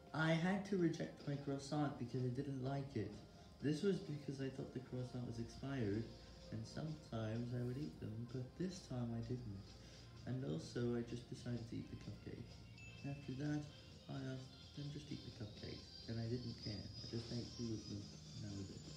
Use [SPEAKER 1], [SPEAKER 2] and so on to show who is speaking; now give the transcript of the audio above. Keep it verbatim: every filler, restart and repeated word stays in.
[SPEAKER 1] I had to reject my croissant because I didn't like it. This was because I thought the croissant was expired, and sometimes I would eat them, but this time I didn't. And also, I just decided to eat the cupcake. After that, I asked them just eat the cupcake, and I didn't care. I just ate two of them, and that was it.